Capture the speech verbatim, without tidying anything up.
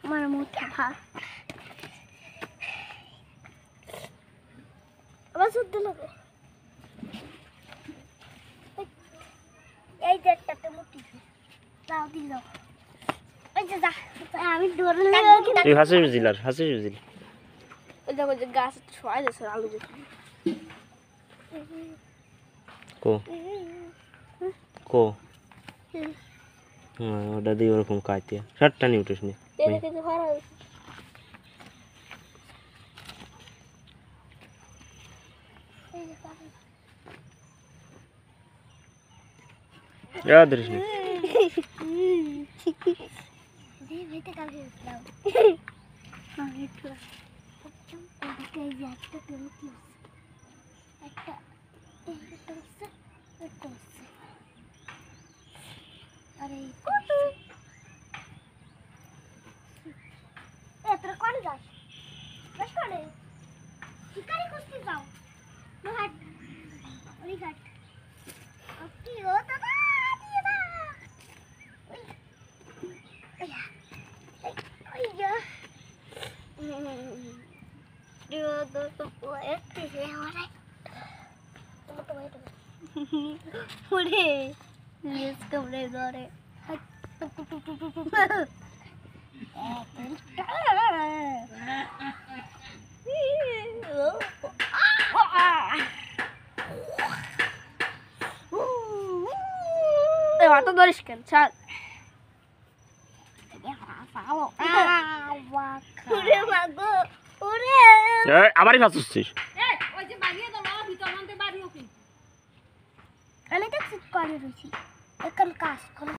আমার মুঠা খা আবার শুদ্ধ লাগে এই যে একটা মুঠি দাও দিল ওই যে যা আমি ধরলে তুই হাসিস বুঝিলার হাসিস বুঝিল ওই দেখো যে গাছ ছয় আছে আলু দেখি কো কো হ্যাঁ ওটা দিয়ে ওরকম কাটতে সাতটা নিয়ে উঠিস নি Ya dari sini. Udah, lihat kemana gore. Eh, waktu doris kan, cat. Udah bagus, udah. Eh, abarin masuk আমি তো ঠিক করে রয়েছি এখন কাজ